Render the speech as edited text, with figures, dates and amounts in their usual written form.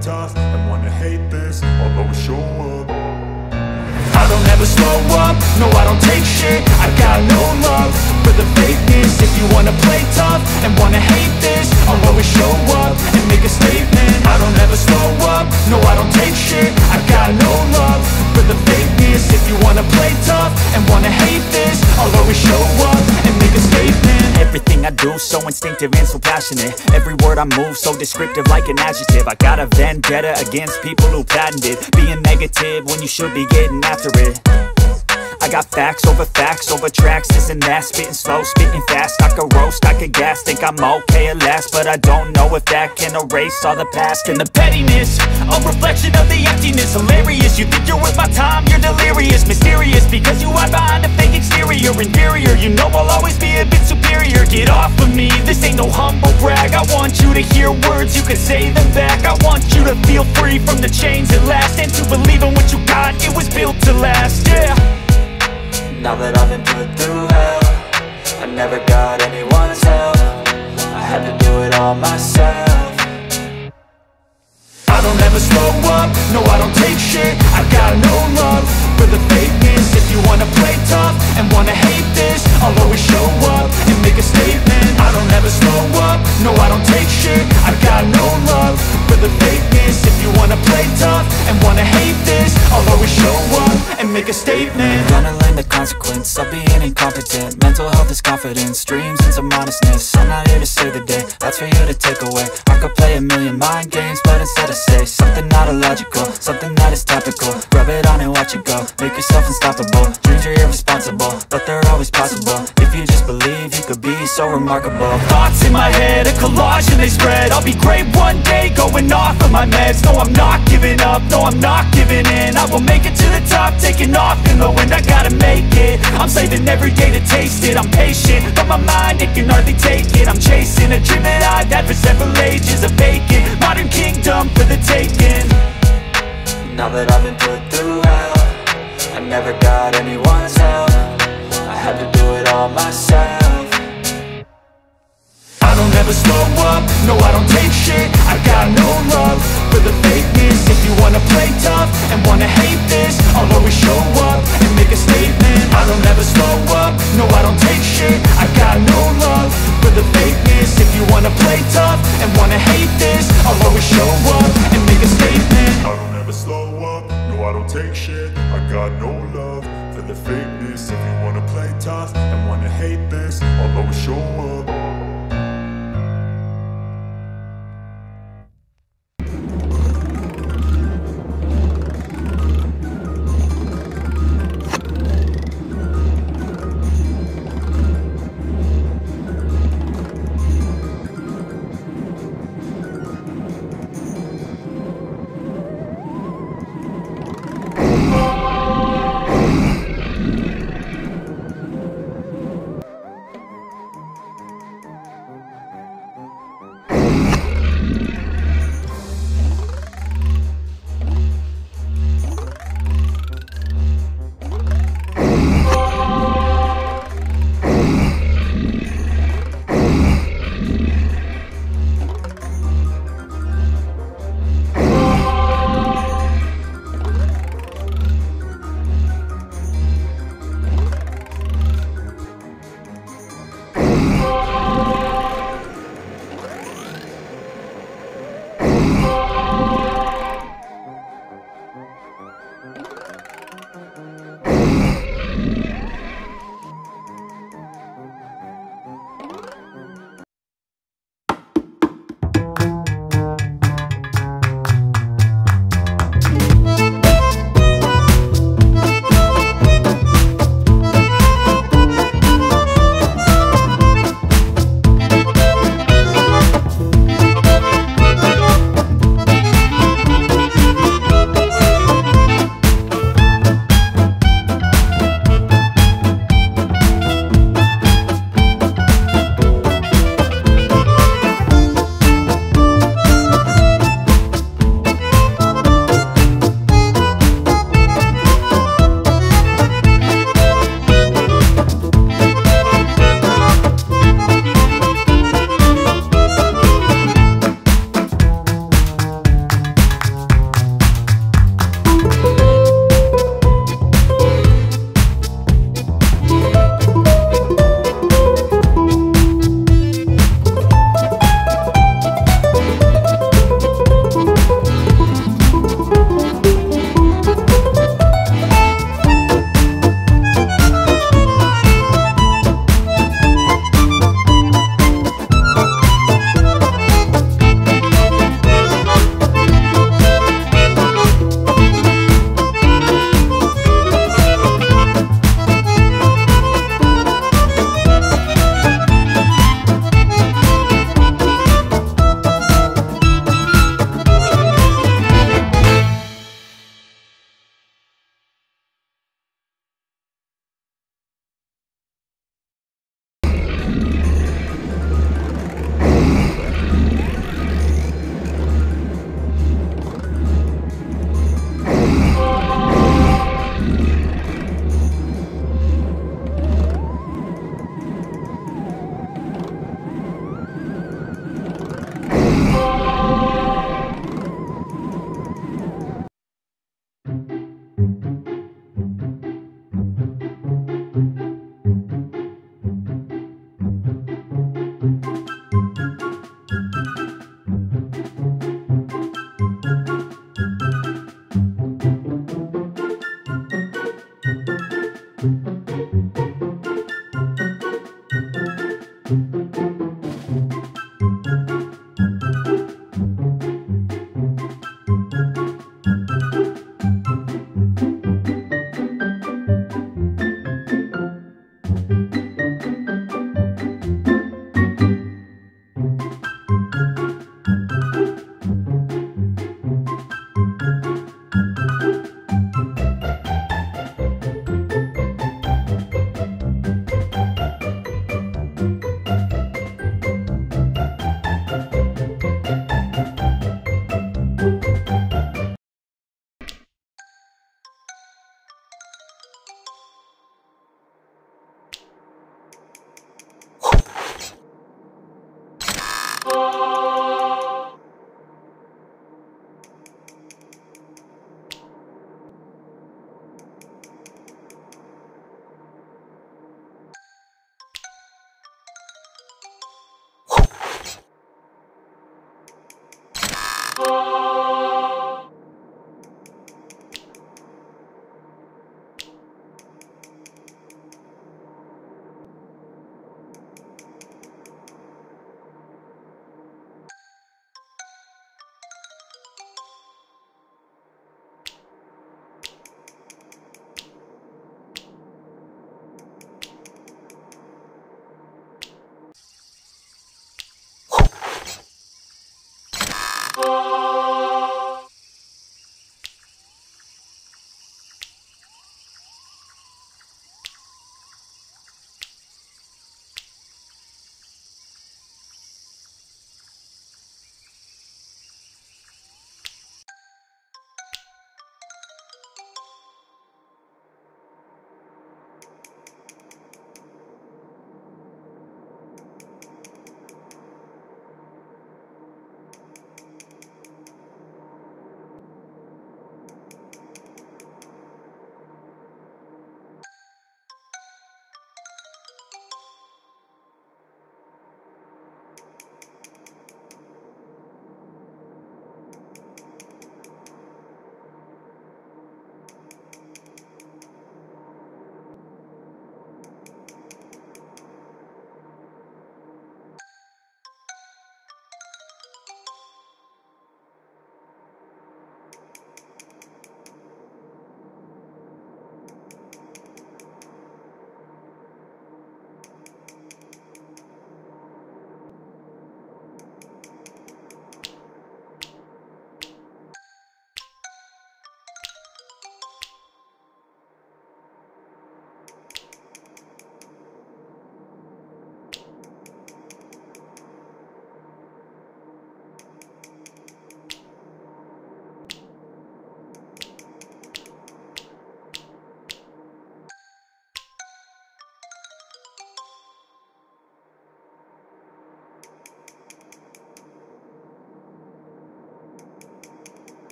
tough and wanna hate this, I'll always show up. I don't ever slow up, no I don't take shit. I got no love for the fakeness. If you wanna play tough and wanna hate this, I'll always show up and make a statement. I don't ever slow up, no I don't take shit. I got no love for the fakeness. If you wanna play tough and wanna hate this, I'll always show up and make a statement. Everything I do so instinctive and so passionate. Every word I move so descriptive like an adjective. I got a vendetta against people who patented being negative when you should be getting after it. I got facts over tracks, this and that. Spitting slow, spitting fast. I could roast, I could gas. Think I'm okay at last, but I don't know if that can erase all the past. And the pettiness, a reflection of the emptiness. Hilarious, you think you're worth my time, you're delirious. Mysterious, because you hide behind a fake exterior. Inferior, you know I'll always be a bit superior. Get off of me, this ain't no humble brag. I want you to hear words, you can say them back. I want you to feel free from the chains that last, and to believe in what you got, it was built to last, yeah. Now that I've been put through hell, I never got anyone's help. I had to do it all myself. I don't ever slow up, no I don't take shit. I got no love for the fakeness. If you wanna play tough and wanna hate this, I'll always show up and make a statement. I don't ever slow up, no I don't take shit. I got no love for the fakeness. If you wanna play tough and wanna hate this, I'll always show up and make a statement. Gonna learn the consequence of being incompetent. Mental health is confidence, dreams and some honestness. I'm not here to save the day, that's for you to take away. I could play a million mind games, but instead I say something not illogical, something that is topical. Rub it on and watch it go, make yourself unstoppable. Dreams are irresponsible, but they're always possible. If you just believe, you could be so remarkable. Thoughts in my head, a collage and they spread. I'll be great one day, going off of my meds. No, I'm not giving up, no, I'm not giving in. I will make it to the top, taking off in the wind. I gotta make it, I'm saving every day to taste it. I'm patient, but my mind, it can hardly take it. I'm chasing a dream that I've had for several ages. A vacant, modern kingdom for the taking. Now that I've been put through hell, I never got anyone's help. I had to do it all myself. I don't ever slow up, no I don't take shit. I got no love for the fakeness. If you wanna play tough and wanna hate this, I'll always show up and make a statement. I don't ever slow up, no I don't take shit. I got no love for the fakeness. If you wanna play tough and wanna hate this, I'll always show up and make a statement. I don't ever slow up, no I don't take shit. I got no love